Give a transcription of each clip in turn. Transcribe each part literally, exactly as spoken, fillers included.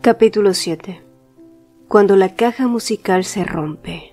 Capítulo siete. Cuando la caja musical se rompe.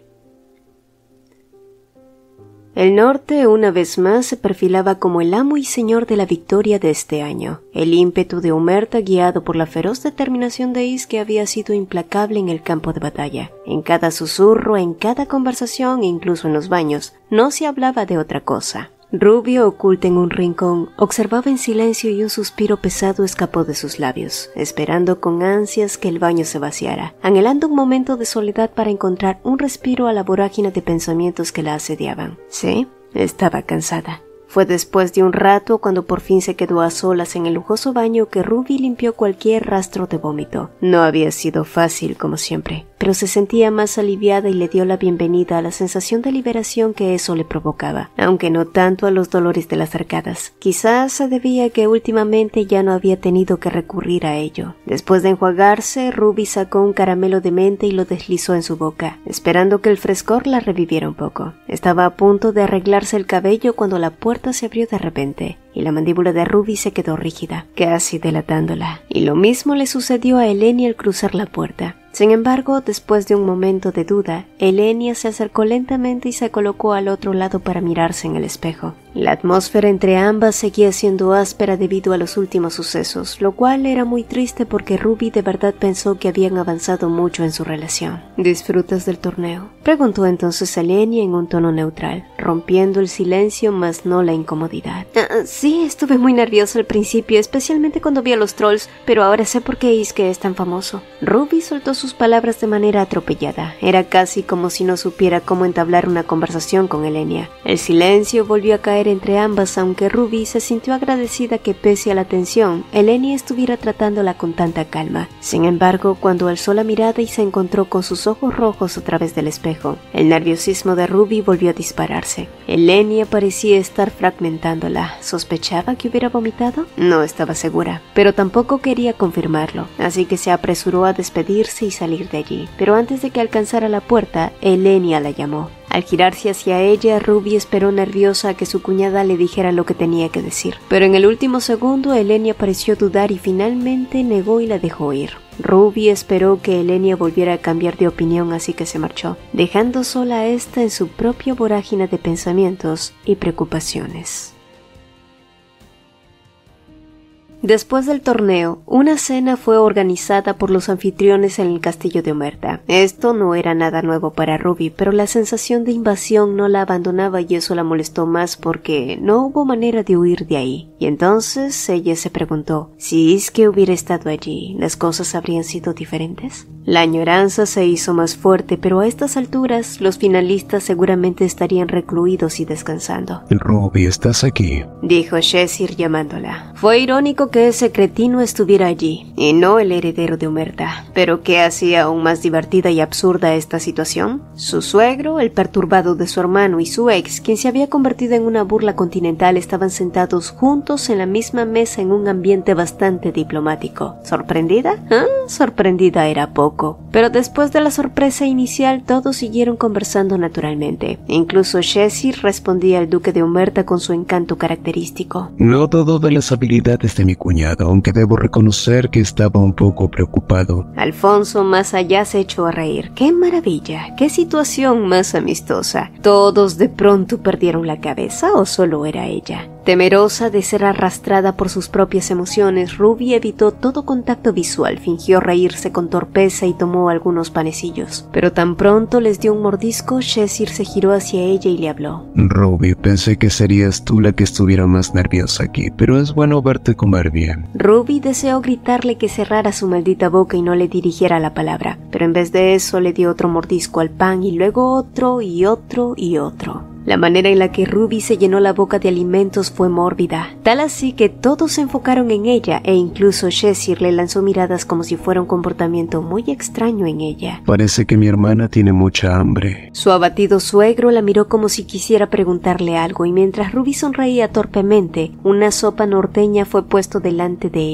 El norte una vez más se perfilaba como el amo y señor de la victoria de este año. El ímpetu de Omerta, guiado por la feroz determinación de Is, que había sido implacable en el campo de batalla. En cada susurro, en cada conversación e incluso en los baños, no se hablaba de otra cosa. Rubio, oculta en un rincón, observaba en silencio y un suspiro pesado escapó de sus labios, esperando con ansias que el baño se vaciara, anhelando un momento de soledad para encontrar un respiro a la vorágine de pensamientos que la asediaban. Sí, estaba cansada. Fue después de un rato cuando por fin se quedó a solas en el lujoso baño que Ruby limpió cualquier rastro de vómito. No había sido fácil como siempre, pero se sentía más aliviada y le dio la bienvenida a la sensación de liberación que eso le provocaba, aunque no tanto a los dolores de las arcadas. Quizás se debía a que últimamente ya no había tenido que recurrir a ello. Después de enjuagarse, Ruby sacó un caramelo de menta y lo deslizó en su boca, esperando que el frescor la reviviera un poco. Estaba a punto de arreglarse el cabello cuando la puerta se abrió de repente y la mandíbula de Ruby se quedó rígida, casi delatándola, y lo mismo le sucedió a Elenia al cruzar la puerta. Sin embargo, después de un momento de duda, Elenia se acercó lentamente y se colocó al otro lado para mirarse en el espejo. La atmósfera entre ambas seguía siendo áspera debido a los últimos sucesos, lo cual era muy triste porque Ruby de verdad pensó que habían avanzado mucho en su relación. ¿Disfrutas del torneo?, preguntó entonces Elenia en un tono neutral, rompiendo el silencio mas no la incomodidad. Uh, sí, estuve muy nerviosa al principio, especialmente cuando vi a los trolls, pero ahora sé por qué Is que es tan famoso. Ruby soltó sus palabras de manera atropellada. Era casi como si no supiera cómo entablar una conversación con Elenia. El silencio volvió a caer entre ambas, aunque Ruby se sintió agradecida que pese a la tensión, Elenia estuviera tratándola con tanta calma. Sin embargo, cuando alzó la mirada y se encontró con sus ojos rojos a través del espejo, el nerviosismo de Ruby volvió a dispararse. Elenia parecía estar fragmentándola. ¿Sospechaba que hubiera vomitado? No estaba segura, pero tampoco quería confirmarlo, así que se apresuró a despedirse y salir de allí. Pero antes de que alcanzara la puerta, Elenia la llamó. Al girarse hacia ella, Ruby esperó nerviosa a que su cuñada le dijera lo que tenía que decir. Pero en el último segundo, Elenia pareció dudar y finalmente negó y la dejó ir. Ruby esperó que Elenia volviera a cambiar de opinión, así que se marchó, dejando sola a esta en su propia vorágine de pensamientos y preocupaciones. Después del torneo, una cena fue organizada por los anfitriones en el castillo de Omerta. Esto no era nada nuevo para Ruby, pero la sensación de invasión no la abandonaba y eso la molestó más porque no hubo manera de huir de ahí. Y entonces ella se preguntó, si es que hubiera estado allí, ¿las cosas habrían sido diferentes? La añoranza se hizo más fuerte, pero a estas alturas los finalistas seguramente estarían recluidos y descansando. Ruby, ¿estás aquí?, dijo Shesir llamándola. Fue irónico que ese cretino estuviera allí, y no el heredero de Omerta. ¿Pero qué hacía aún más divertida y absurda esta situación? Su suegro, el perturbado de su hermano, y su ex, quien se había convertido en una burla continental, estaban sentados juntos en la misma mesa en un ambiente bastante diplomático. ¿Sorprendida? ¿Ah? Sorprendida era poco. Pero después de la sorpresa inicial, todos siguieron conversando naturalmente. Incluso Shesir respondía al duque de Omerta con su encanto característico. No dudo de las habilidades de mi cuñado, aunque debo reconocer que estaba un poco preocupado. Alfonso más allá se echó a reír. ¡Qué maravilla! ¡Qué situación más amistosa! ¿Todos de pronto perdieron la cabeza o solo era ella? Temerosa de ser arrastrada por sus propias emociones, Ruby evitó todo contacto visual, fingió reírse con torpeza y tomó algunos panecillos. Pero tan pronto les dio un mordisco, Shesir se giró hacia ella y le habló. Ruby, pensé que serías tú la que estuviera más nerviosa aquí, pero es bueno verte comer bien. Ruby deseó gritarle que cerrara su maldita boca y no le dirigiera la palabra, pero en vez de eso le dio otro mordisco al pan y luego otro y otro y otro. La manera en la que Ruby se llenó la boca de alimentos fue mórbida, tal así que todos se enfocaron en ella e incluso Shesir le lanzó miradas como si fuera un comportamiento muy extraño en ella. Parece que mi hermana tiene mucha hambre. Su abatido suegro la miró como si quisiera preguntarle algo y mientras Ruby sonreía torpemente, una sopa norteña fue puesto delante de ella.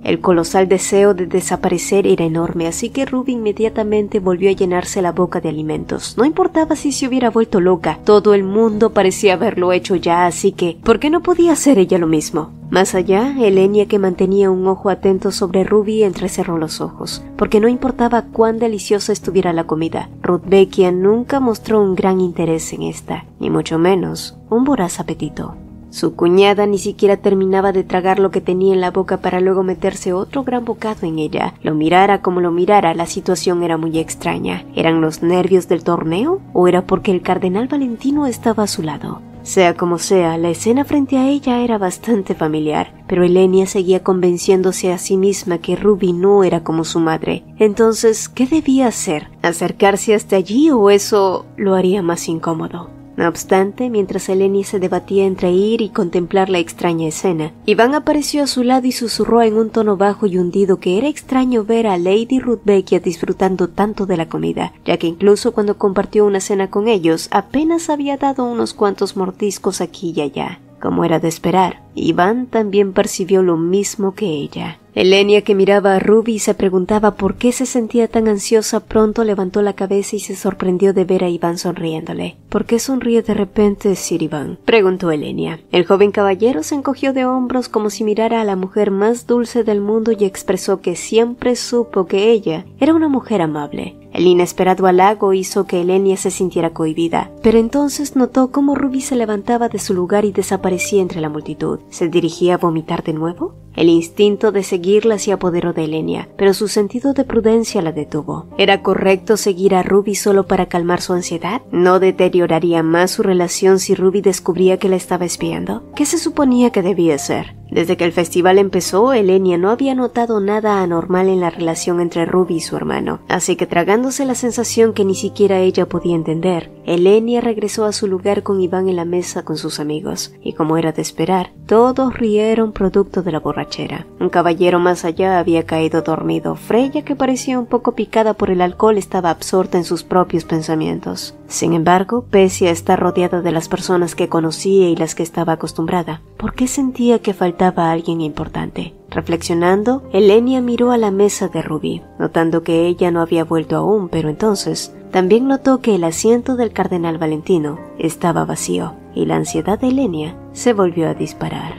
El colosal deseo de desaparecer era enorme, así que Ruby inmediatamente volvió a llenarse la boca de alimentos. No importaba si se hubiera vuelto loca, todo el mundo parecía haberlo hecho ya, así que ¿por qué no podía hacer ella lo mismo? Más allá, Elenia, que mantenía un ojo atento sobre Ruby, entrecerró los ojos, porque no importaba cuán deliciosa estuviera la comida. Rudbeckia nunca mostró un gran interés en esta, ni mucho menos un voraz apetito. Su cuñada ni siquiera terminaba de tragar lo que tenía en la boca para luego meterse otro gran bocado en ella. Lo mirara como lo mirara, la situación era muy extraña. ¿Eran los nervios del torneo? ¿O era porque el cardenal Valentino estaba a su lado? Sea como sea, la escena frente a ella era bastante familiar, pero Elenia seguía convenciéndose a sí misma que Ruby no era como su madre. Entonces, ¿qué debía hacer? ¿Acercarse hasta allí o eso lo haría más incómodo? No obstante, mientras Elenia se debatía entre ir y contemplar la extraña escena, Iván apareció a su lado y susurró en un tono bajo y hundido que era extraño ver a Lady Rudbeckia disfrutando tanto de la comida, ya que incluso cuando compartió una cena con ellos, apenas había dado unos cuantos mordiscos aquí y allá. Como era de esperar, Iván también percibió lo mismo que ella. Elenia, que miraba a Ruby y se preguntaba por qué se sentía tan ansiosa, pronto levantó la cabeza y se sorprendió de ver a Iván sonriéndole. ¿Por qué sonríe de repente, Sir Iván?, preguntó Elenia. El joven caballero se encogió de hombros como si mirara a la mujer más dulce del mundo y expresó que siempre supo que ella era una mujer amable. El inesperado halago hizo que Elenia se sintiera cohibida, pero entonces notó cómo Ruby se levantaba de su lugar y desaparecía entre la multitud. ¿Se dirigía a vomitar de nuevo? El instinto de seguirla se apoderó de Elenia, pero su sentido de prudencia la detuvo. ¿Era correcto seguir a Ruby solo para calmar su ansiedad? ¿No deterioraría más su relación si Ruby descubría que la estaba espiando? ¿Qué se suponía que debía hacer? Desde que el festival empezó, Elenia no había notado nada anormal en la relación entre Ruby y su hermano, así que tragándose la sensación que ni siquiera ella podía entender, Elenia regresó a su lugar con Iván en la mesa con sus amigos, y como era de esperar, todos rieron producto de la borrachera. Un caballero más allá había caído dormido. Freya, que parecía un poco picada por el alcohol, estaba absorta en sus propios pensamientos. Sin embargo, pese a estar rodeada de las personas que conocía y las que estaba acostumbrada, ¿por qué sentía que faltaba alguien importante? Reflexionando, Elenia miró a la mesa de Ruby, notando que ella no había vuelto aún, pero entonces también notó que el asiento del cardenal Valentino estaba vacío, y la ansiedad de Elenia se volvió a disparar.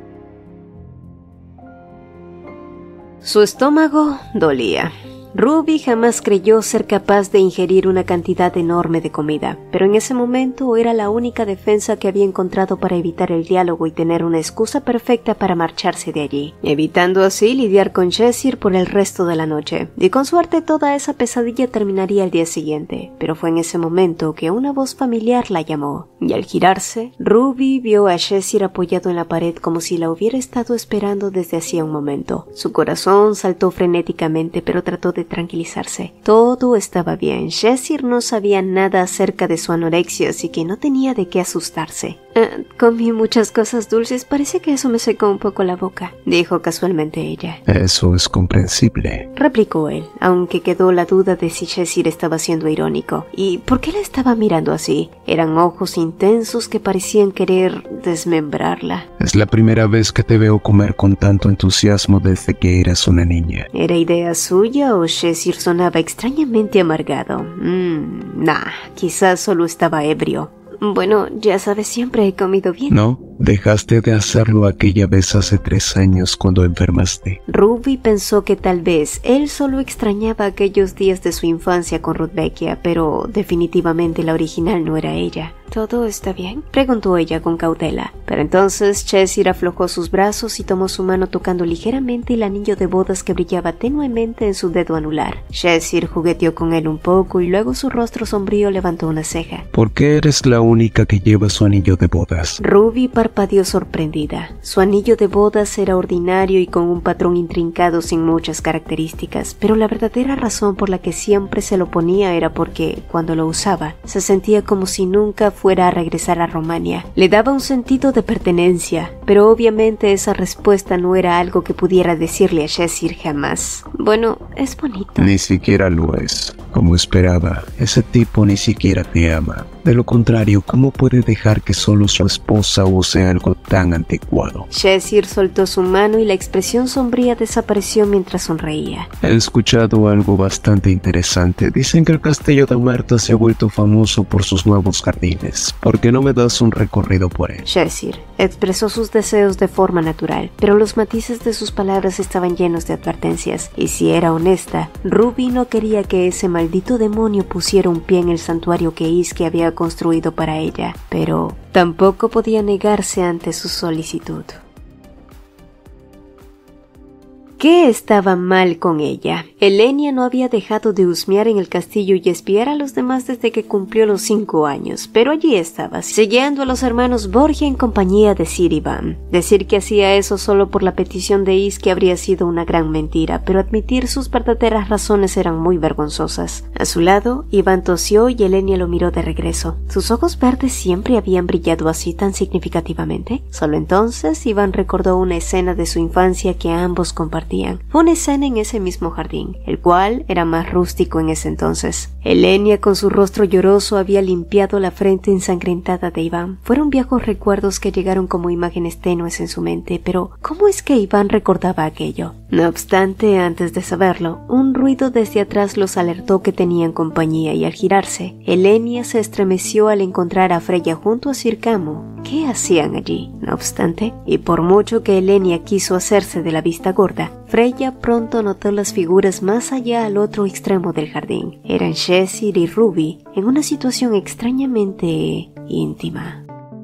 Su estómago dolía. Ruby jamás creyó ser capaz de ingerir una cantidad enorme de comida, pero en ese momento era la única defensa que había encontrado para evitar el diálogo y tener una excusa perfecta para marcharse de allí, evitando así lidiar con Cheshire por el resto de la noche. Y con suerte toda esa pesadilla terminaría el día siguiente, pero fue en ese momento que una voz familiar la llamó, y al girarse, Ruby vio a Cheshire apoyado en la pared como si la hubiera estado esperando desde hacía un momento. Su corazón saltó frenéticamente, pero trató de tranquilizarse. Todo estaba bien. Cheshire no sabía nada acerca de su anorexia, así que no tenía de qué asustarse. Eh, comí muchas cosas dulces, parece que eso me secó un poco la boca, dijo casualmente ella. Eso es comprensible, replicó él, aunque quedó la duda de si Cheshire estaba siendo irónico. ¿Y por qué la estaba mirando así? Eran ojos intensos que parecían querer desmembrarla. Es la primera vez que te veo comer con tanto entusiasmo desde que eras una niña. ¿Era idea suya o Cheshire sonaba extrañamente amargado? Mmm, nah, quizás solo estaba ebrio. Bueno, ya sabes, siempre he comido bien. No, dejaste de hacerlo aquella vez hace tres años cuando enfermaste. Ruby pensó que tal vez él solo extrañaba aquellos días de su infancia con Rudbeckia, pero definitivamente la original no era ella. ¿Todo está bien?, preguntó ella con cautela. Pero entonces Cheshire aflojó sus brazos y tomó su mano tocando ligeramente el anillo de bodas que brillaba tenuemente en su dedo anular. Cheshire jugueteó con él un poco y luego su rostro sombrío levantó una ceja. ¿Por qué eres la única que lleva su anillo de bodas? Ruby parpadeó sorprendida. Su anillo de bodas era ordinario y con un patrón intrincado sin muchas características, pero la verdadera razón por la que siempre se lo ponía era porque, cuando lo usaba, se sentía como si nunca fuera a regresar a Romania. Le daba un sentido de pertenencia, pero obviamente esa respuesta no era algo que pudiera decirle a Cheshire jamás. Bueno, es bonito. Ni siquiera lo es. Como esperaba, ese tipo ni siquiera te ama. De lo contrario, ¿cómo puede dejar que solo su esposa use algo tan anticuado? Cheshire soltó su mano y la expresión sombría desapareció mientras sonreía. He escuchado algo bastante interesante. Dicen que el castillo de Omerta se ha vuelto famoso por sus nuevos jardines. ¿Por qué no me das un recorrido por él? Cheshire expresó sus deseos de forma natural, pero los matices de sus palabras estaban llenos de advertencias, y si era honesta, Ruby no quería que ese maldito demonio pusiera un pie en el santuario que Iske había construido para ella, pero tampoco podía negarse ante su solicitud. ¿Qué estaba mal con ella? Elenia no había dejado de husmear en el castillo y espiar a los demás desde que cumplió los cinco años, pero allí estaba, siguiendo a los hermanos Borgia en compañía de Sir Ivan. Decir que hacía eso solo por la petición de Iske habría sido una gran mentira, pero admitir sus verdaderas razones eran muy vergonzosas. A su lado, Ivan tosió y Elenia lo miró de regreso. ¿Sus ojos verdes siempre habían brillado así tan significativamente? Solo entonces Ivan recordó una escena de su infancia que ambos compartían. Fue una escena en ese mismo jardín, el cual era más rústico en ese entonces. Elenia, con su rostro lloroso, había limpiado la frente ensangrentada de Iván. Fueron viejos recuerdos que llegaron como imágenes tenues en su mente, pero ¿cómo es que Iván recordaba aquello? No obstante, antes de saberlo, un ruido desde atrás los alertó que tenían compañía y al girarse, Elenia se estremeció al encontrar a Freya junto a Sir Camo. ¿Qué hacían allí? No obstante, y por mucho que Elenia quiso hacerse de la vista gorda, Freya pronto notó las figuras más allá al otro extremo del jardín. Eran Cheshire y Ruby en una situación extrañamente íntima.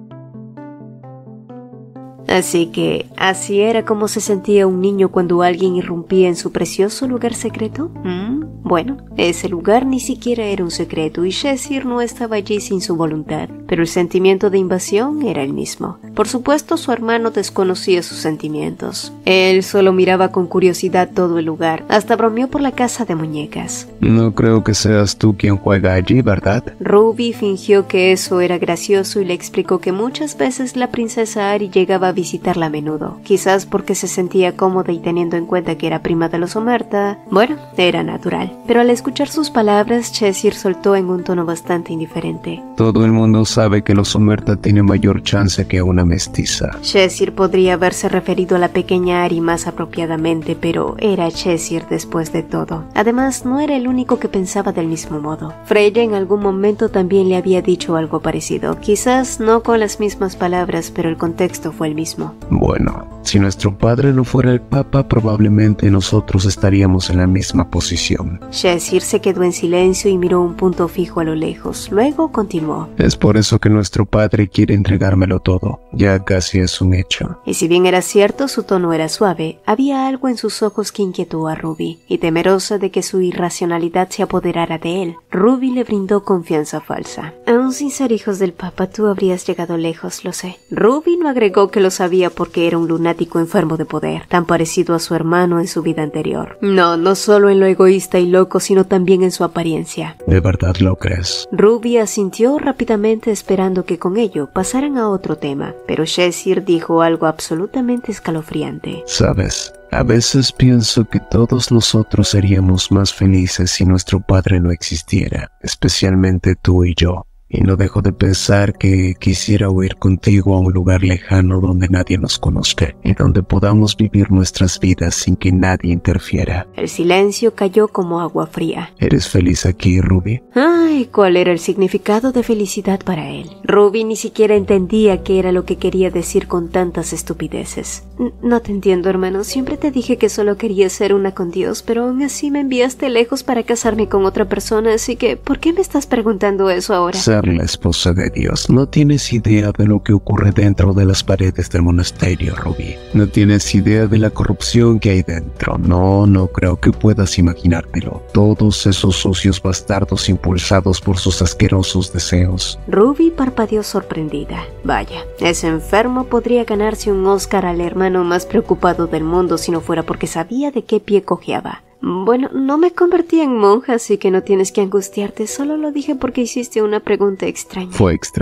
Así que, ¿así era como se sentía un niño cuando alguien irrumpía en su precioso lugar secreto? ¿Mm? Bueno, ese lugar ni siquiera era un secreto y Cheshire no estaba allí sin su voluntad, pero el sentimiento de invasión era el mismo. Por supuesto, su hermano desconocía sus sentimientos. Él solo miraba con curiosidad todo el lugar, hasta bromeó por la casa de muñecas. No creo que seas tú quien juega allí, ¿verdad? Ruby fingió que eso era gracioso y le explicó que muchas veces la princesa Ari llegaba a visitarla a menudo, quizás porque se sentía cómoda y teniendo en cuenta que era prima de los Omerta, bueno, era natural. Pero al escuchar sus palabras, Cheshire soltó en un tono bastante indiferente. Todo el mundo sabe que los Omerta tienen mayor chance que una mestiza. Cheshire podría haberse referido a la pequeña Ari más apropiadamente, pero era Cheshire después de todo. Además, no era el único que pensaba del mismo modo. Freya en algún momento también le había dicho algo parecido, quizás no con las mismas palabras, pero el contexto fue el mismo. Bueno, si nuestro padre no fuera el papa, probablemente nosotros estaríamos en la misma posición. Cheshire se quedó en silencio y miró un punto fijo a lo lejos. Luego continuó. Es por eso que nuestro padre quiere entregármelo todo. Ya casi es un hecho. Y si bien era cierto, su tono era suave, había algo en sus ojos que inquietó a Ruby, y temerosa de que su irracionalidad se apoderara de él, Ruby le brindó confianza falsa. Aún sin ser hijos del papa, tú habrías llegado lejos, lo sé. Ruby no agregó que lo sabía porque era un lunático enfermo de poder, tan parecido a su hermano en su vida anterior. No, no solo en lo egoísta y loco, sino también en su apariencia. ¿De verdad lo crees? Ruby asintió rápidamente esperando que con ello pasaran a otro tema, pero Cheshire dijo algo absolutamente escalofriante. ¿Sabes? A veces pienso que todos nosotros seríamos más felices si nuestro padre no existiera, especialmente tú y yo. Y no dejo de pensar que quisiera huir contigo a un lugar lejano donde nadie nos conozca y donde podamos vivir nuestras vidas sin que nadie interfiera. El silencio cayó como agua fría. ¿Eres feliz aquí, Ruby? Ay, ¿cuál era el significado de felicidad para él? Ruby ni siquiera entendía qué era lo que quería decir con tantas estupideces. N- no te entiendo, hermano. Siempre te dije que solo quería ser una con Dios, pero aún así me enviaste lejos para casarme con otra persona, así que ¿por qué me estás preguntando eso ahora? La esposa de Dios. No tienes idea de lo que ocurre dentro de las paredes del monasterio, Ruby. No tienes idea de la corrupción que hay dentro. No, no creo que puedas imaginártelo. Todos esos sucios bastardos impulsados por sus asquerosos deseos. Ruby parpadeó sorprendida. Vaya, ese enfermo podría ganarse un Oscar al hermano más preocupado del mundo si no fuera porque sabía de qué pie cojeaba. Bueno, no me convertí en monja, así que no tienes que angustiarte. Solo lo dije porque hiciste una pregunta extraña. Fue extraña.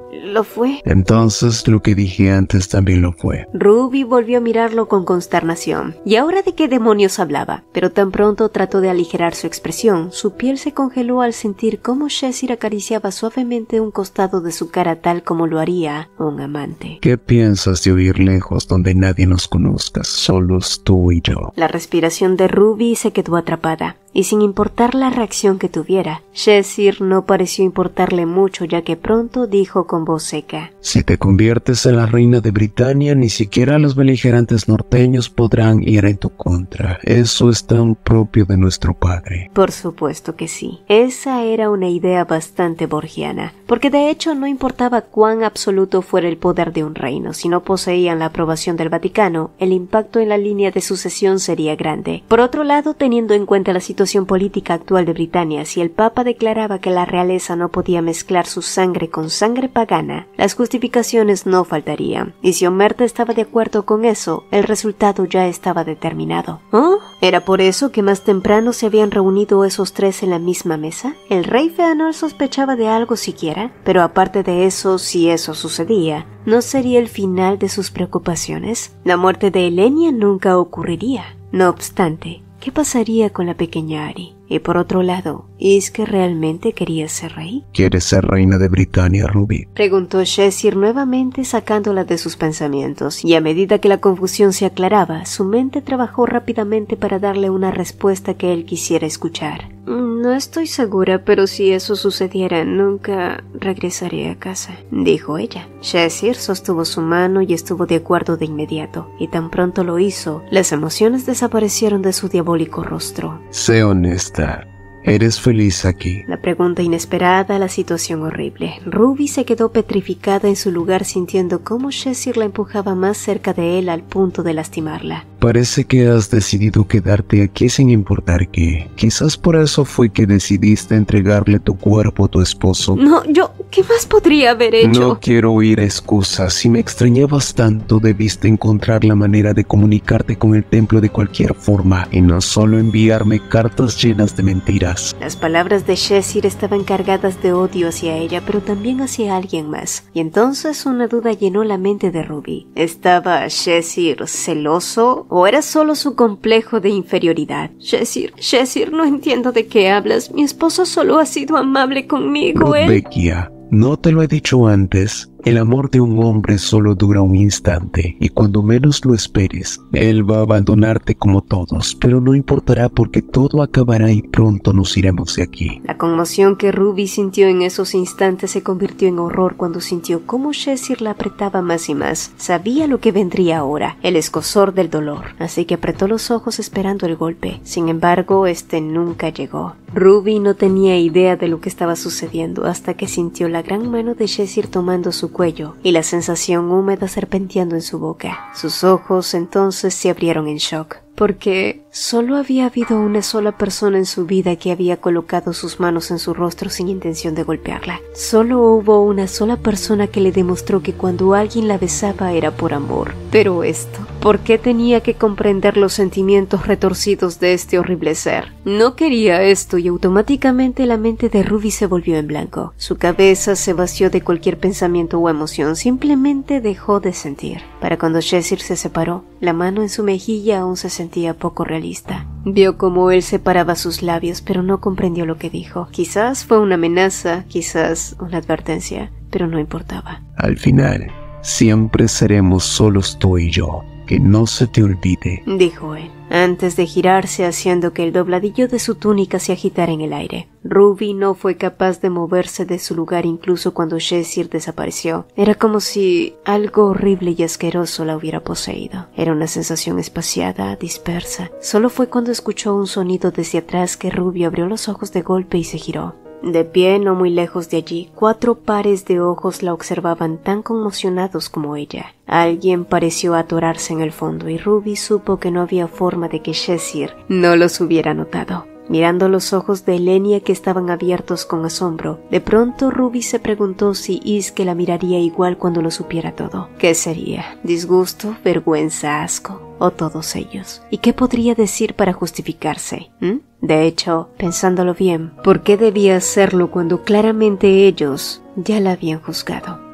lo fue. Entonces lo que dije antes también lo fue. Ruby volvió a mirarlo con consternación. ¿Y ahora de qué demonios hablaba? Pero tan pronto trató de aligerar su expresión, su piel se congeló al sentir cómo Shezir acariciaba suavemente un costado de su cara tal como lo haría un amante. ¿Qué piensas de huir lejos donde nadie nos conozca, solos tú y yo? La respiración de Ruby se quedó atrapada. Y sin importar la reacción que tuviera, Shezir no pareció importarle mucho, ya que pronto dijo con voz seca: Si te conviertes en la reina de Britania, ni siquiera los beligerantes norteños podrán ir en tu contra. Eso es tan propio de nuestro padre. Por supuesto que sí. Esa era una idea bastante borgiana, porque de hecho no importaba cuán absoluto fuera el poder de un reino, si no poseían la aprobación del Vaticano, el impacto en la línea de sucesión sería grande. Por otro lado, teniendo en cuenta la situación política actual de Britania, si el Papa declaraba que la realeza no podía mezclar su sangre con sangre pagana, las justificaciones no faltarían, y si Omerta estaba de acuerdo con eso, el resultado ya estaba determinado. ¿Oh? ¿Era por eso que más temprano se habían reunido esos tres en la misma mesa? ¿El rey Feanor sospechaba de algo siquiera? Pero aparte de eso, si eso sucedía, ¿no sería el final de sus preocupaciones? La muerte de Elenia nunca ocurriría. No obstante, ¿qué pasaría con la pequeña Ari? Y por otro lado, ¿es que realmente quería ser rey? ¿Quieres ser reina de Britania, Ruby?, preguntó Shezir nuevamente, sacándola de sus pensamientos, y a medida que la confusión se aclaraba, su mente trabajó rápidamente para darle una respuesta que él quisiera escuchar. No estoy segura, pero si eso sucediera, nunca regresaré a casa, dijo ella. Shezir sostuvo su mano y estuvo de acuerdo de inmediato, y tan pronto lo hizo, las emociones desaparecieron de su diabólico rostro. Sé honesta. ¿Eres feliz aquí? La pregunta inesperada, la situación horrible. Ruby se quedó petrificada en su lugar, sintiendo cómo Shezir la empujaba más cerca de él al punto de lastimarla. Parece que has decidido quedarte aquí sin importar qué. Quizás por eso fue que decidiste entregarle tu cuerpo a tu esposo. No, yo... ¿qué más podría haber hecho? No quiero oír excusas. Si me extrañabas tanto, debiste encontrar la manera de comunicarte con el templo de cualquier forma, y no solo enviarme cartas llenas de mentiras. Las palabras de Shezir estaban cargadas de odio hacia ella, pero también hacia alguien más. Y entonces una duda llenó la mente de Ruby. ¿Estaba Shezir celoso? ¿O era solo su complejo de inferioridad? Shezir, Shezir, no entiendo de qué hablas. Mi esposo solo ha sido amable conmigo. Rudbeckia, ¿no te lo he dicho antes? El amor de un hombre solo dura un instante, y cuando menos lo esperes, él va a abandonarte como todos, pero no importará porque todo acabará y pronto nos iremos de aquí. La conmoción que Ruby sintió en esos instantes se convirtió en horror cuando sintió cómo Shezir la apretaba más y más. Sabía lo que vendría ahora, el escozor del dolor, así que apretó los ojos esperando el golpe. Sin embargo, este nunca llegó. Ruby no tenía idea de lo que estaba sucediendo hasta que sintió la gran mano de Shezir tomando su cuello y la sensación húmeda serpenteando en su boca. Sus ojos entonces se abrieron en shock, porque solo había habido una sola persona en su vida que había colocado sus manos en su rostro sin intención de golpearla. Solo hubo una sola persona que le demostró que cuando alguien la besaba era por amor. Pero esto, ¿por qué tenía que comprender los sentimientos retorcidos de este horrible ser? No quería esto y automáticamente la mente de Ruby se volvió en blanco. Su cabeza se vació de cualquier pensamiento o emoción, simplemente dejó de sentir. Para cuando Shezir se separó, la mano en su mejilla aún se sentía poco realista. Vio cómo él separaba sus labios, pero no comprendió lo que dijo. Quizás fue una amenaza, quizás una advertencia, pero no importaba. Al final, siempre seremos solos tú y yo. Que no se te olvide, dijo él, antes de girarse haciendo que el dobladillo de su túnica se agitara en el aire. Ruby no fue capaz de moverse de su lugar incluso cuando Shezir desapareció. Era como si algo horrible y asqueroso la hubiera poseído. Era una sensación espaciada, dispersa. Solo fue cuando escuchó un sonido desde atrás que Ruby abrió los ojos de golpe y se giró. De pie, no muy lejos de allí, cuatro pares de ojos la observaban tan conmocionados como ella. Alguien pareció atorarse en el fondo y Ruby supo que no había forma de que Shezir no los hubiera notado. Mirando los ojos de Elenia que estaban abiertos con asombro, de pronto Ruby se preguntó si Iske la miraría igual cuando lo supiera todo. ¿Qué sería? ¿Disgusto? ¿Vergüenza? ¿Asco? ¿O todos ellos? ¿Y qué podría decir para justificarse? ¿Mm? De hecho, pensándolo bien, ¿por qué debía hacerlo cuando claramente ellos ya la habían juzgado?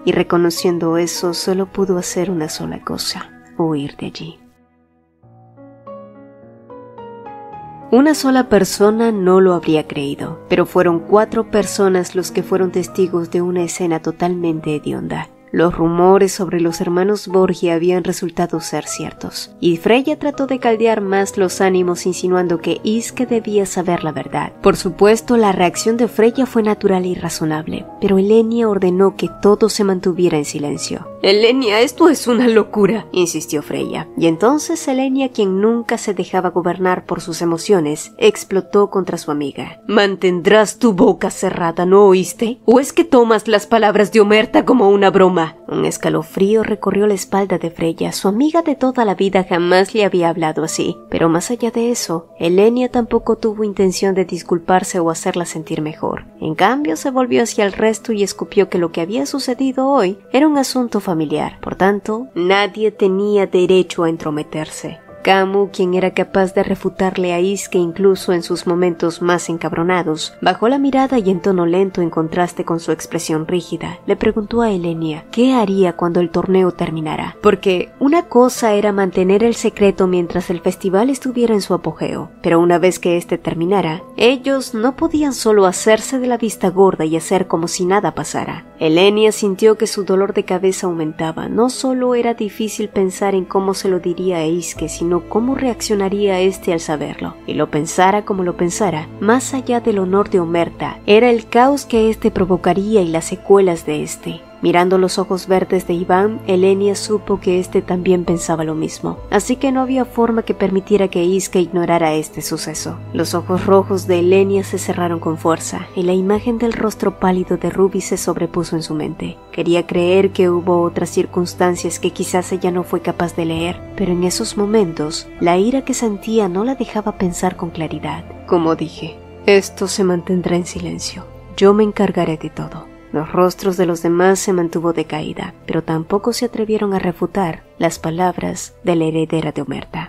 y reconociendo eso solo pudo hacer una sola cosa: huir de allí. Una sola persona no lo habría creído, pero fueron cuatro personas los que fueron testigos de una escena totalmente hedionda. Los rumores sobre los hermanos Borgia habían resultado ser ciertos, y Freya trató de caldear más los ánimos insinuando que Iske debía saber la verdad. Por supuesto, la reacción de Freya fue natural y razonable, pero Elenia ordenó que todo se mantuviera en silencio. «Elenia, esto es una locura», insistió Freya, y entonces Elenia, quien nunca se dejaba gobernar por sus emociones, explotó contra su amiga. «Mantendrás tu boca cerrada, ¿no oíste? ¿O es que tomas las palabras de Omerta como una broma?» Un escalofrío recorrió la espalda de Freya. Su amiga de toda la vida jamás le había hablado así, pero más allá de eso, Elenia tampoco tuvo intención de disculparse o hacerla sentir mejor. En cambio, se volvió hacia el resto y escupió que lo que había sucedido hoy era un asunto familiar. Por tanto, nadie tenía derecho a entrometerse. Camu, quien era capaz de refutarle a Iske incluso en sus momentos más encabronados, bajó la mirada y en tono lento, en contraste con su expresión rígida, le preguntó a Elenia qué haría cuando el torneo terminara, porque una cosa era mantener el secreto mientras el festival estuviera en su apogeo, pero una vez que este terminara, ellos no podían solo hacerse de la vista gorda y hacer como si nada pasara. Elenia sintió que su dolor de cabeza aumentaba. No solo era difícil pensar en cómo se lo diría a Iske, sino cómo reaccionaría este al saberlo. Y lo pensara como lo pensara, más allá del honor de Omerta, era el caos que este provocaría y las secuelas de este. Mirando los ojos verdes de Iván, Elenia supo que este también pensaba lo mismo, así que no había forma que permitiera que Iske ignorara este suceso. Los ojos rojos de Elenia se cerraron con fuerza, y la imagen del rostro pálido de Ruby se sobrepuso en su mente. Quería creer que hubo otras circunstancias que quizás ella no fue capaz de leer, pero en esos momentos, la ira que sentía no la dejaba pensar con claridad. Como dije, esto se mantendrá en silencio. Yo me encargaré de todo. Los rostros de los demás se mantuvo decaída, pero tampoco se atrevieron a refutar las palabras de la heredera de Omerta.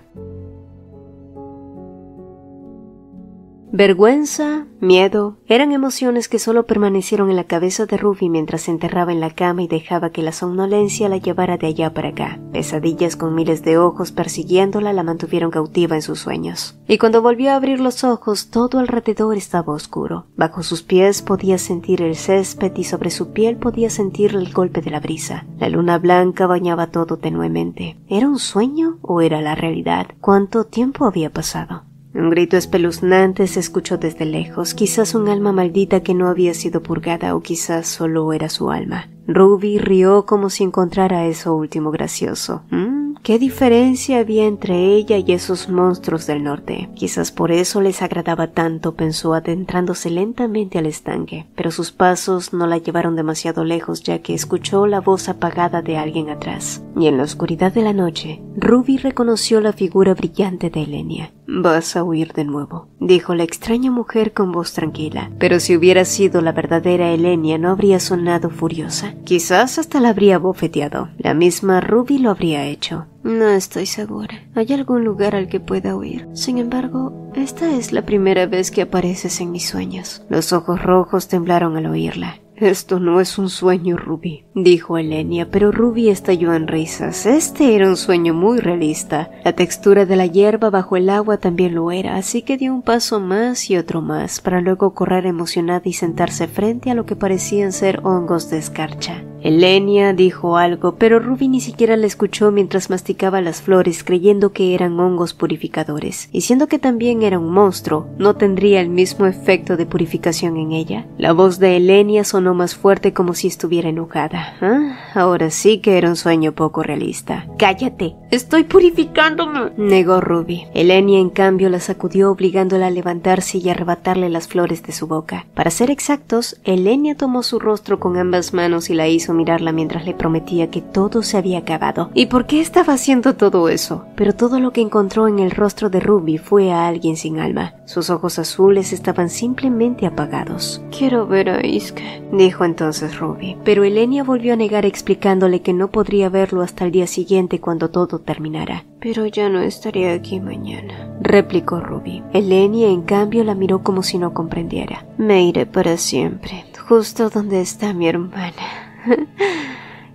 Vergüenza, miedo, eran emociones que solo permanecieron en la cabeza de Ruby mientras se enterraba en la cama y dejaba que la somnolencia la llevara de allá para acá. Pesadillas con miles de ojos persiguiéndola la mantuvieron cautiva en sus sueños. Y cuando volvió a abrir los ojos, todo alrededor estaba oscuro. Bajo sus pies podía sentir el césped y sobre su piel podía sentir el golpe de la brisa. La luna blanca bañaba todo tenuemente. ¿Era un sueño o era la realidad? ¿Cuánto tiempo había pasado? Un grito espeluznante se escuchó desde lejos, quizás un alma maldita que no había sido purgada o quizás solo era su alma. Ruby rió como si encontrara eso último gracioso. ¿Mm? ¿Qué diferencia había entre ella y esos monstruos del norte? Quizás por eso les agradaba tanto, pensó adentrándose lentamente al estanque, pero sus pasos no la llevaron demasiado lejos ya que escuchó la voz apagada de alguien atrás. Y en la oscuridad de la noche, Ruby reconoció la figura brillante de Elenia. «Vas a huir de nuevo», dijo la extraña mujer con voz tranquila, pero si hubiera sido la verdadera Elenia no habría sonado furiosa. Quizás hasta la habría bofeteado. La misma Ruby lo habría hecho. «No estoy segura. ¿Hay algún lugar al que pueda huir? Sin embargo, esta es la primera vez que apareces en mis sueños». Los ojos rojos temblaron al oírla. «Esto no es un sueño, Ruby», dijo Elenia, pero Ruby estalló en risas. Este era un sueño muy realista. La textura de la hierba bajo el agua también lo era, así que dio un paso más y otro más, para luego correr emocionada y sentarse frente a lo que parecían ser hongos de escarcha. Elenia dijo algo, pero Ruby ni siquiera la escuchó mientras masticaba las flores, creyendo que eran hongos purificadores. Y siendo que también era un monstruo, ¿no tendría el mismo efecto de purificación en ella? La voz de Elenia sonó más fuerte como si estuviera enojada. ¿Ah? Ahora sí que era un sueño poco realista. «¡Cállate! ¡Estoy purificándome!», negó Ruby. Elenia, en cambio, la sacudió obligándola a levantarse y arrebatarle las flores de su boca. Para ser exactos, Elenia tomó su rostro con ambas manos y la hizo mirarla mientras le prometía que todo se había acabado. ¿Y por qué estaba haciendo todo eso? Pero todo lo que encontró en el rostro de Ruby fue a alguien sin alma. Sus ojos azules estaban simplemente apagados. «Quiero ver a Iske», dijo entonces Ruby. Pero Elenia volvió a negar explicándole que no podría verlo hasta el día siguiente cuando todo terminara. «Pero ya no estaré aquí mañana», replicó Ruby. Elenia, en cambio, la miró como si no comprendiera. «Me iré para siempre, justo donde está mi hermana».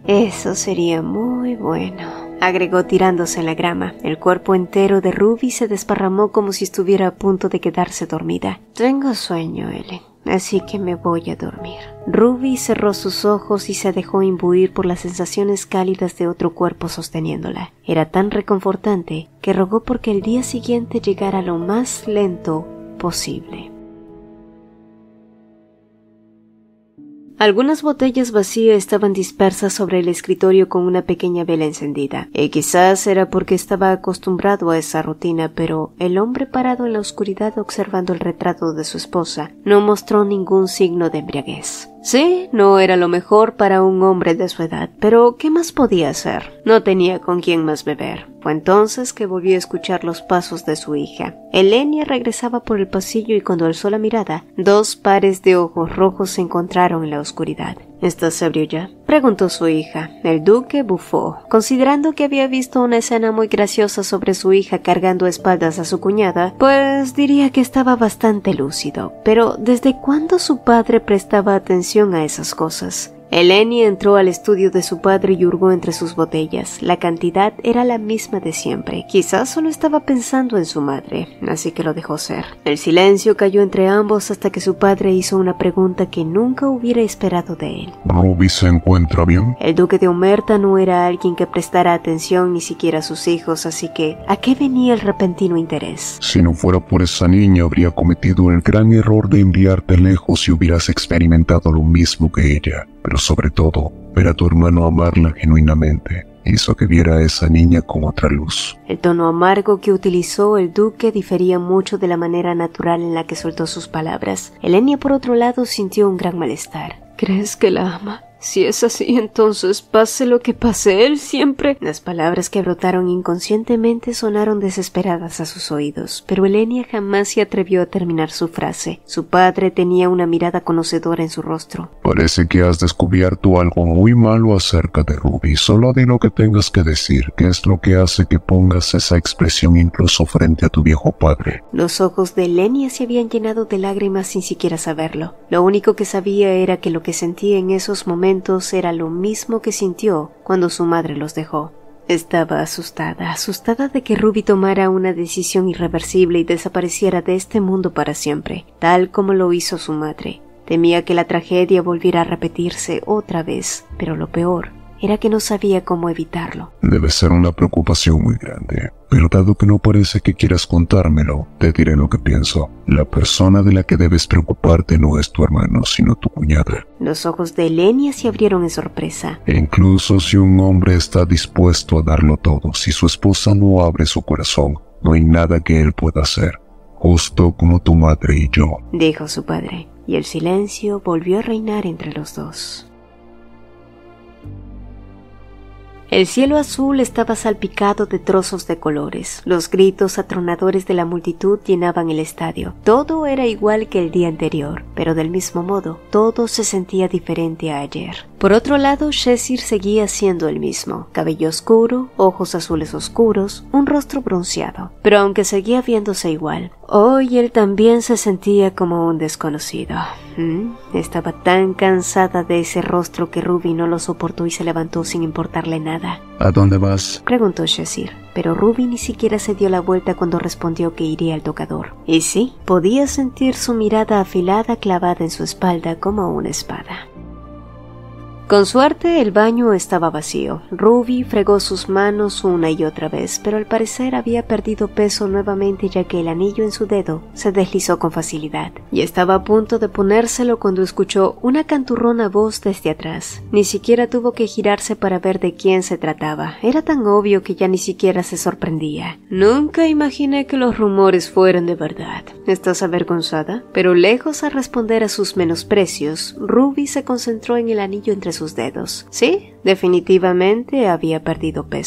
Eso sería muy bueno, agregó tirándose en la grama. El cuerpo entero de Ruby se desparramó como si estuviera a punto de quedarse dormida. Tengo sueño, Ellen, así que me voy a dormir. Ruby cerró sus ojos y se dejó imbuir por las sensaciones cálidas de otro cuerpo sosteniéndola. Era tan reconfortante que rogó porque el día siguiente llegara lo más lento posible. Algunas botellas vacías estaban dispersas sobre el escritorio con una pequeña vela encendida, y quizás era porque estaba acostumbrado a esa rutina, pero el hombre parado en la oscuridad observando el retrato de su esposa no mostró ningún signo de embriaguez. Sí, no era lo mejor para un hombre de su edad, pero ¿qué más podía hacer? No tenía con quién más beber. Fue entonces que volvió a escuchar los pasos de su hija. Elenia regresaba por el pasillo y cuando alzó la mirada, dos pares de ojos rojos se encontraron en la oscuridad. ¿Estás ebrio ya?, preguntó su hija. El duque bufó, considerando que había visto una escena muy graciosa sobre su hija cargando a espaldas a su cuñada, pues diría que estaba bastante lúcido. Pero ¿desde cuándo su padre prestaba atención a esas cosas? Elenia entró al estudio de su padre y hurgó entre sus botellas. La cantidad era la misma de siempre. Quizás solo estaba pensando en su madre, así que lo dejó ser. El silencio cayó entre ambos hasta que su padre hizo una pregunta que nunca hubiera esperado de él. ¿Ruby se encuentra bien? El duque de Omerta no era alguien que prestara atención ni siquiera a sus hijos, así que ¿a qué venía el repentino interés? Si no fuera por esa niña, habría cometido el gran error de enviarte lejos y hubieras experimentado lo mismo que ella. Pero sobre todo, ver a tu hermano amarla genuinamente hizo que viera a esa niña con otra luz. El tono amargo que utilizó el duque difería mucho de la manera natural en la que soltó sus palabras. Elenia, por otro lado, sintió un gran malestar. ¿Crees que la ama? Si es así, entonces pase lo que pase, él siempre... Las palabras que brotaron inconscientemente sonaron desesperadas a sus oídos, pero Elenia jamás se atrevió a terminar su frase. Su padre tenía una mirada conocedora en su rostro. Parece que has descubierto algo muy malo acerca de Ruby. Solo di lo que tengas que decir. ¿Qué es lo que hace que pongas esa expresión incluso frente a tu viejo padre? Los ojos de Elenia se habían llenado de lágrimas sin siquiera saberlo. Lo único que sabía era que lo que sentía en esos momentos era lo mismo que sintió cuando su madre los dejó. Estaba asustada, asustada de que Ruby tomara una decisión irreversible y desapareciera de este mundo para siempre, tal como lo hizo su madre. Temía que la tragedia volviera a repetirse otra vez, pero lo peor era que no sabía cómo evitarlo. Debe ser una preocupación muy grande, pero dado que no parece que quieras contármelo, te diré lo que pienso. La persona de la que debes preocuparte no es tu hermano, sino tu cuñada. Los ojos de Elenia se abrieron en sorpresa. E incluso si un hombre está dispuesto a darlo todo, si su esposa no abre su corazón, no hay nada que él pueda hacer, justo como tu madre y yo, dijo su padre, y el silencio volvió a reinar entre los dos. El cielo azul estaba salpicado de trozos de colores. Los gritos atronadores de la multitud llenaban el estadio. Todo era igual que el día anterior, pero del mismo modo, todo se sentía diferente a ayer. Por otro lado, Shezir seguía siendo el mismo. Cabello oscuro, ojos azules oscuros, un rostro bronceado. Pero aunque seguía viéndose igual, hoy él también se sentía como un desconocido. ¿Mm? Estaba tan cansada de ese rostro que Ruby no lo soportó y se levantó sin importarle nada. ¿A dónde vas?, preguntó Shezir, pero Ruby ni siquiera se dio la vuelta cuando respondió que iría al tocador. Y sí, podía sentir su mirada afilada clavada en su espalda como una espada. Con suerte, el baño estaba vacío. Ruby fregó sus manos una y otra vez, pero al parecer había perdido peso nuevamente ya que el anillo en su dedo se deslizó con facilidad. Y estaba a punto de ponérselo cuando escuchó una canturrona voz desde atrás. Ni siquiera tuvo que girarse para ver de quién se trataba. Era tan obvio que ya ni siquiera se sorprendía. Nunca imaginé que los rumores fueran de verdad. ¿Estás avergonzada? Pero lejos a responder a sus menosprecios, Ruby se concentró en el anillo entre sus dedos. Sí, definitivamente había perdido peso.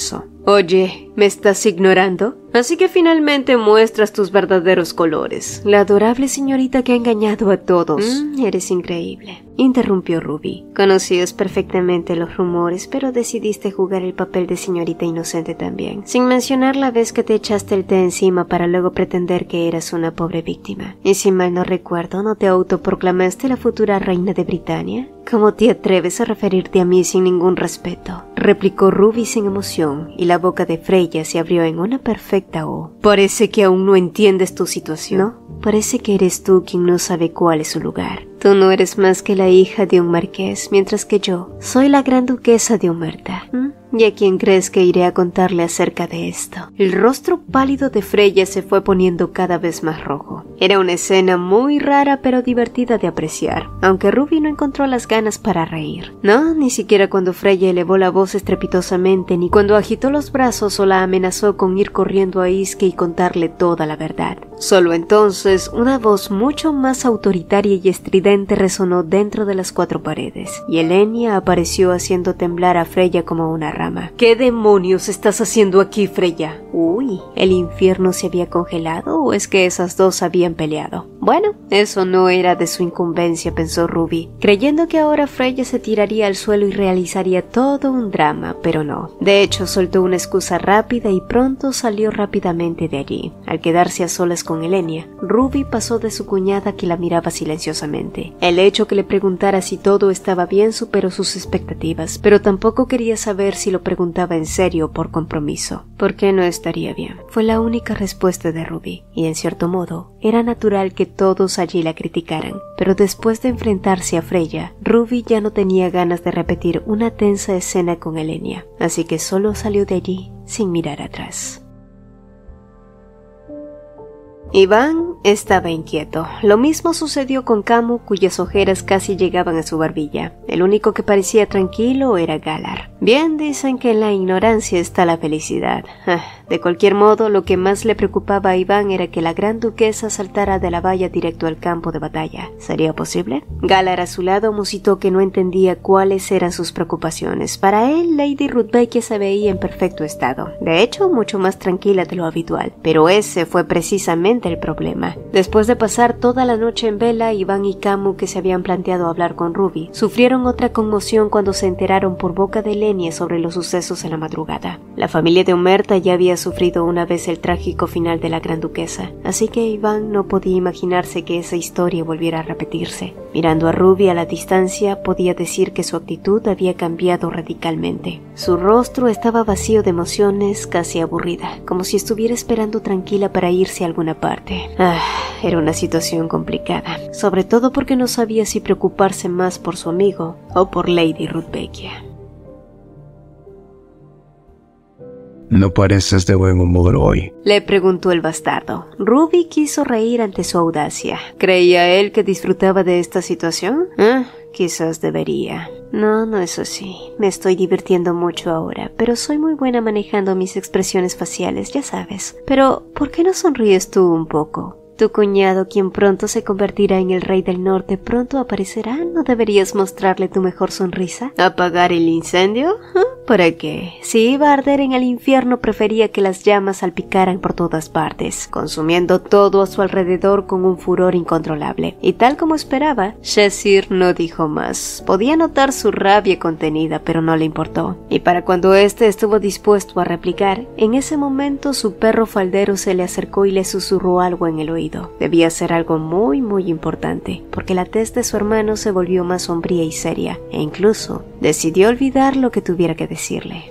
Oye, ¿me estás ignorando? Así que finalmente muestras tus verdaderos colores. La adorable señorita que ha engañado a todos. Mm, eres increíble, interrumpió Ruby. Conocías perfectamente los rumores, pero decidiste jugar el papel de señorita inocente también, sin mencionar la vez que te echaste el té encima para luego pretender que eras una pobre víctima. Y si mal no recuerdo, ¿no te autoproclamaste la futura reina de Britania? ¿Cómo te atreves a referirte a mí sin ningún respeto?, replicó Ruby sin emoción, y la boca de Freya se abrió en una perfecta O. Parece que aún no entiendes tu situación. No, parece que eres tú quien no sabe cuál es su lugar. Tú no eres más que la hija de un marqués, mientras que yo soy la gran duquesa de Omerta. ¿Mm? ¿Y a quién crees que iré a contarle acerca de esto? El rostro pálido de Freya se fue poniendo cada vez más rojo. Era una escena muy rara pero divertida de apreciar, aunque Ruby no encontró las ganas para reír. No, ni siquiera cuando Freya elevó la voz estrepitosamente, ni cuando agitó los brazos o la amenazó con ir corriendo a Iske y contarle toda la verdad. Solo entonces, una voz mucho más autoritaria y estridente resonó dentro de las cuatro paredes, y Elenia apareció haciendo temblar a Freya como una rama. ¿Qué demonios estás haciendo aquí, Freya? Uy, ¿el infierno se había congelado o es que esas dos habían peleado? Bueno, eso no era de su incumbencia, pensó Ruby, creyendo que ahora Freya se tiraría al suelo y realizaría todo un drama, pero no. De hecho, soltó una excusa rápida y pronto salió rápidamente de allí. Al quedarse a solas con Elenia, Ruby pasó de su cuñada, que la miraba silenciosamente. El hecho que le preguntara si todo estaba bien superó sus expectativas, pero tampoco quería saber si lo preguntaba en serio o por compromiso. ¿Por qué no estaría bien? Fue la única respuesta de Ruby, y en cierto modo, era natural que todos allí la criticaran. Pero después de enfrentarse a Freya, Ruby ya no tenía ganas de repetir una tensa escena con Elenia, así que solo salió de allí sin mirar atrás. Iván estaba inquieto. Lo mismo sucedió con Camu, cuyas ojeras casi llegaban a su barbilla. El único que parecía tranquilo era Galar. Bien dicen que en la ignorancia está la felicidad. Ah, de cualquier modo, lo que más le preocupaba a Iván era que la gran duquesa saltara de la valla directo al campo de batalla. ¿Sería posible? Galar a su lado musitó que no entendía cuáles eran sus preocupaciones. Para él, Lady Rudbeckia se veía en perfecto estado. De hecho, mucho más tranquila de lo habitual. Pero ese fue precisamente el problema. Después de pasar toda la noche en vela, Iván y Camu, que se habían planteado hablar con Ruby, sufrieron otra conmoción cuando se enteraron por boca de Elenia sobre los sucesos en la madrugada. La familia de Omerta ya había sufrido una vez el trágico final de la gran duquesa, así que Iván no podía imaginarse que esa historia volviera a repetirse. Mirando a Ruby a la distancia, podía decir que su actitud había cambiado radicalmente. Su rostro estaba vacío de emociones, casi aburrida, como si estuviera esperando tranquila para irse a alguna parte. Ah, era una situación complicada, sobre todo porque no sabía si preocuparse más por su amigo o por Lady Rudbeckia. ¿No pareces de buen humor hoy?, le preguntó el bastardo. Ruby quiso reír ante su audacia. ¿Creía él que disfrutaba de esta situación? Ah, quizás debería. No, no es así. Me estoy divirtiendo mucho ahora, pero soy muy buena manejando mis expresiones faciales, ya sabes. Pero, ¿por qué no sonríes tú un poco? Tu cuñado, quien pronto se convertirá en el rey del norte, pronto aparecerá. ¿No deberías mostrarle tu mejor sonrisa? ¿Apagar el incendio? ¿Ah? ¿Para qué? Si iba a arder en el infierno, prefería que las llamas salpicaran por todas partes, consumiendo todo a su alrededor con un furor incontrolable. Y tal como esperaba, Shazir no dijo más. Podía notar su rabia contenida, pero no le importó. Y para cuando éste estuvo dispuesto a replicar, en ese momento su perro faldero se le acercó y le susurró algo en el oído. Debía ser algo muy muy importante, porque la tez de su hermano se volvió más sombría y seria, e incluso decidió olvidar lo que tuviera que decirle.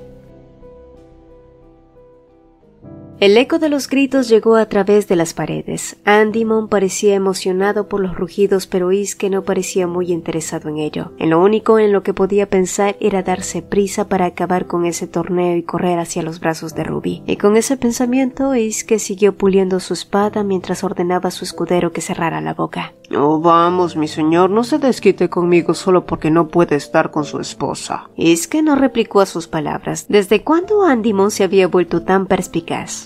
El eco de los gritos llegó a través de las paredes. Andimon parecía emocionado por los rugidos, pero Iske no parecía muy interesado en ello. En lo único en lo que podía pensar era darse prisa para acabar con ese torneo y correr hacia los brazos de Ruby. Y con ese pensamiento, Iske siguió puliendo su espada mientras ordenaba a su escudero que cerrara la boca. Oh, vamos, mi señor, no se desquite conmigo solo porque no puede estar con su esposa. Iske no replicó a sus palabras. ¿Desde cuándo Andimon se había vuelto tan perspicaz?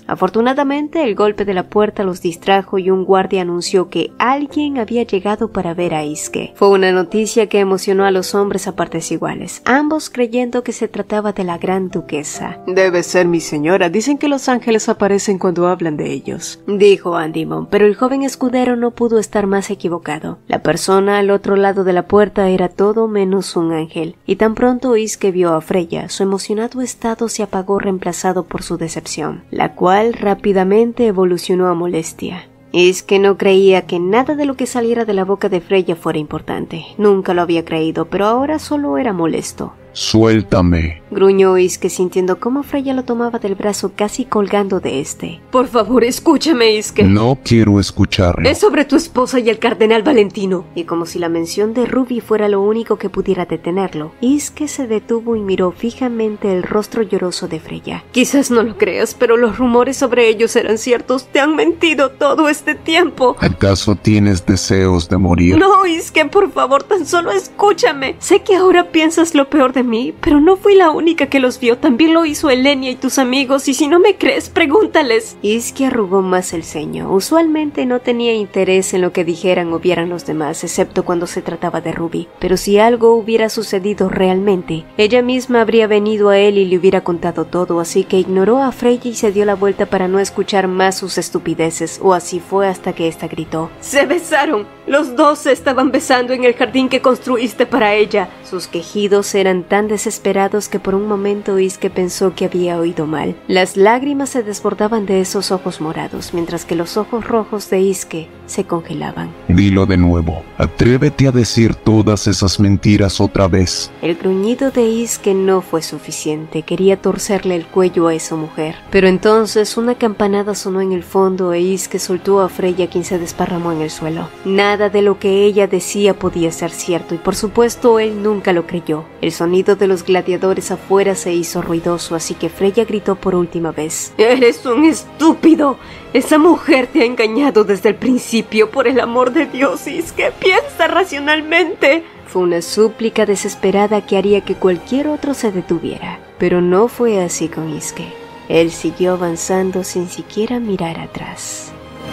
Afortunadamente, el golpe de la puerta los distrajo y un guardia anunció que alguien había llegado para ver a Iske. Fue una noticia que emocionó a los hombres a partes iguales, ambos creyendo que se trataba de la gran duquesa. Debe ser mi señora, dicen que los ángeles aparecen cuando hablan de ellos, dijo Andimon, pero el joven escudero no pudo estar más equivocado. La persona al otro lado de la puerta era todo menos un ángel, y tan pronto Iske vio a Freya, su emocionado estado se apagó reemplazado por su decepción, la cual rápidamente evolucionó a molestia. Iske no creía que nada de lo que saliera de la boca de Freya fuera importante. Nunca lo había creído, pero ahora solo era molesto. Suéltame, gruñó Iske sintiendo cómo Freya lo tomaba del brazo casi colgando de este. Por favor, escúchame, Iske. No quiero escucharlo. Es sobre tu esposa y el cardenal Valentino. Y como si la mención de Ruby fuera lo único que pudiera detenerlo, Iske se detuvo y miró fijamente el rostro lloroso de Freya. Quizás no lo creas, pero los rumores sobre ellos eran ciertos. Te han mentido todo este tiempo. ¿Acaso tienes deseos de morir? No, Iske, por favor, tan solo escúchame. Sé que ahora piensas lo peor de mí, pero no fui la única que los vio, también lo hizo Elenia y tus amigos, y si no me crees, pregúntales. Iske arrugó más el ceño. Usualmente no tenía interés en lo que dijeran o vieran los demás, excepto cuando se trataba de Ruby, pero si algo hubiera sucedido realmente, ella misma habría venido a él y le hubiera contado todo, así que ignoró a Freya y se dio la vuelta para no escuchar más sus estupideces, o así fue hasta que ésta gritó. ¡Se besaron! Los dos se estaban besando en el jardín que construiste para ella. Sus quejidos eran tan desesperados que por un momento Iske pensó que había oído mal. Las lágrimas se desbordaban de esos ojos morados, mientras que los ojos rojos de Iske se congelaban. Dilo de nuevo. Atrévete a decir todas esas mentiras otra vez. El gruñido de Iske no fue suficiente. Quería torcerle el cuello a esa mujer. Pero entonces una campanada sonó en el fondo e Iske soltó a Freya, quien se desparramó en el suelo. Nada de lo que ella decía podía ser cierto y por supuesto él nunca lo creyó. El sonido de los gladiadores afuera se hizo ruidoso, así que Freya gritó por última vez. ¡Eres un estúpido! Esa mujer te ha engañado desde el principio. Por el amor de Dios, Iske, piensa racionalmente. Fue una súplica desesperada que haría que cualquier otro se detuviera. Pero no fue así con Iske. Él siguió avanzando sin siquiera mirar atrás.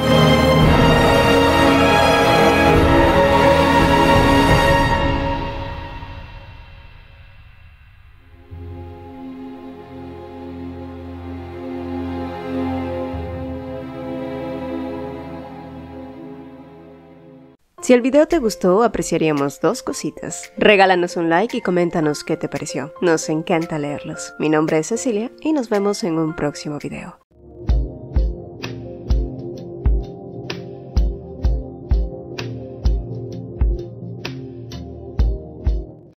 Si el video te gustó, apreciaríamos dos cositas. Regálanos un like y coméntanos qué te pareció. Nos encanta leerlos. Mi nombre es Cecilia y nos vemos en un próximo video.